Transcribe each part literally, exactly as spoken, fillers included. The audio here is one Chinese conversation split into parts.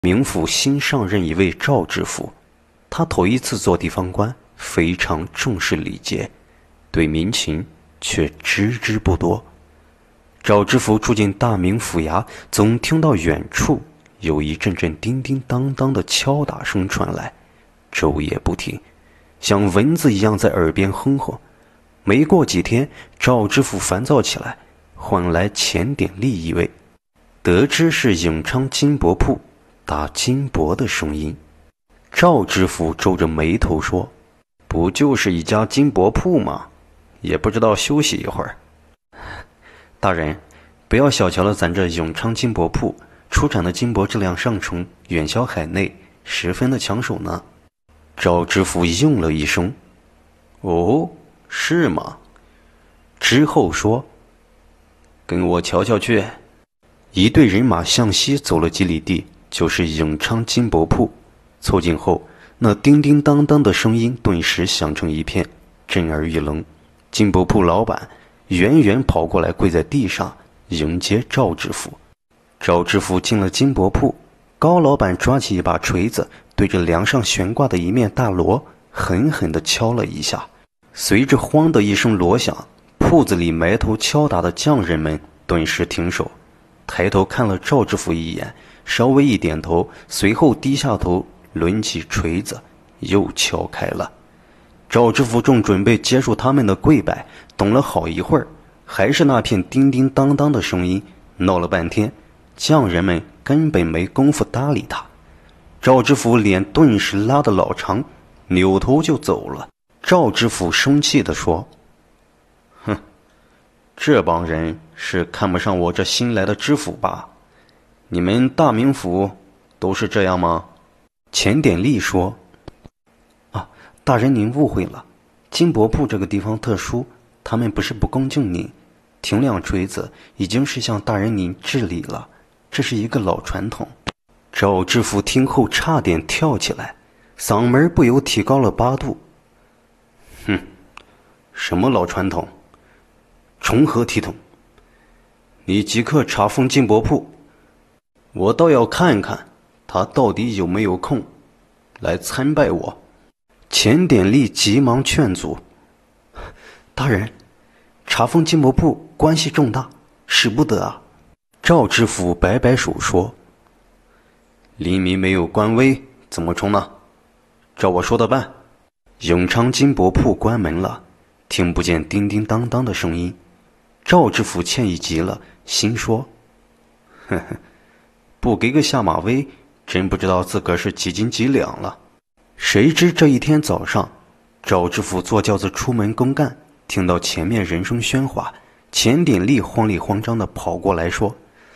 冥府新上任一位赵知府，他头一次做地方官，非常重视礼节，对民情却知之不多。赵知府住进大明府衙，总听到远处有一阵阵叮叮当当的敲打声传来，昼夜不停，像蚊子一样在耳边哼哼。没过几天，赵知府烦躁起来，唤来钱典吏一位，得知是颍昌金帛铺打金帛的声音。赵知府皱着眉头说：“不就是一家金帛铺吗？也不知道休息一会儿。”大人，不要小瞧了咱这颍昌金帛铺，出产的金帛质量上乘，远销海内，十分的抢手呢。赵知府应了一声：“哦，是吗？”之后说：“跟我瞧瞧去。”一队人马向西走了几里地，就是颍昌金帛铺。凑近后，那叮叮当当的声音顿时响成一片，震耳欲聋。金帛铺老板远远跑过来，跪在地上迎接赵知府。赵知府进了金帛铺，高老板抓起一把锤子，对着梁上悬挂的一面大锣狠狠地敲了一下。随着轰的一声锣响，铺子里埋头敲打的匠人们顿时停手，抬头看了赵知府一眼，稍微一点头，随后低下头，抡起锤子又敲开了。赵知府正准备结束他们的跪拜，等了好一会儿，还是那片叮叮当当的声音，闹了半天，匠人们根本没工夫搭理他。赵知府脸顿时拉得老长，扭头就走了。赵知府生气地说：“哼，这帮人是看不上我这新来的知府吧？你们大明府都是这样吗？”钱典吏说：“啊，大人您误会了，金帛铺这个地方特殊，他们不是不恭敬您，停两锤子已经是向大人您致礼了，这是一个老传统。”赵知府听后差点跳起来，嗓门不由提高了八度：“哼，什么老传统？从何体统？你即刻查封金帛铺，我倒要看看他到底有没有空来参拜我。”钱典吏急忙劝阻：“大人，查封金帛铺关系重大，使不得啊。”赵知府摆摆手说：“黎民没有官威，怎么冲呢？照我说的办。”颍昌金帛铺关门了，听不见叮叮当当的声音。赵知府歉意极了，心说：“呵呵，不给个下马威，真不知道自个儿是几斤几两了。”谁知这一天早上，赵知府坐轿子出门公干，听到前面人声喧哗，钱典吏慌里慌张地跑过来说：“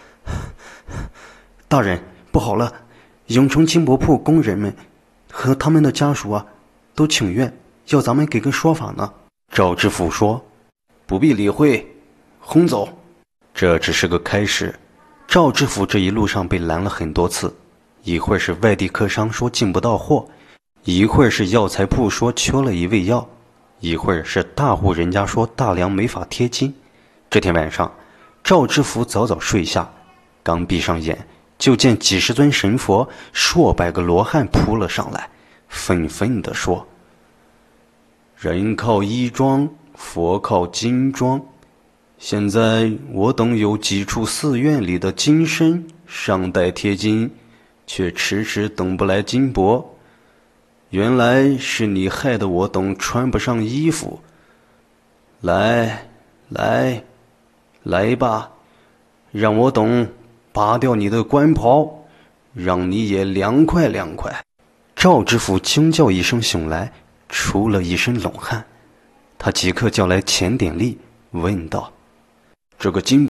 大人，不好了，颍昌金帛铺工人们和他们的家属啊，都请愿，要咱们给个说法呢。”赵知府说：“不必理会，轰走。”这只是个开始。赵知府这一路上被拦了很多次，一会儿是外地客商说进不到货，一会儿是药材铺说缺了一味药，一会儿是大户人家说大梁没法贴金。这天晚上，赵知府早早睡下，刚闭上眼，就见几十尊神佛、数百个罗汉扑了上来，愤愤地说：“人靠衣装，佛靠金装。现在我等有几处寺院里的金身尚待贴金，却迟迟等不来金帛。原来是你害得我等穿不上衣服。来，来，来吧，让我等拔掉你的官袍，让你也凉快凉快。”赵知府惊叫一声醒来，出了一身冷汗。他即刻叫来钱典吏，问道：“这个金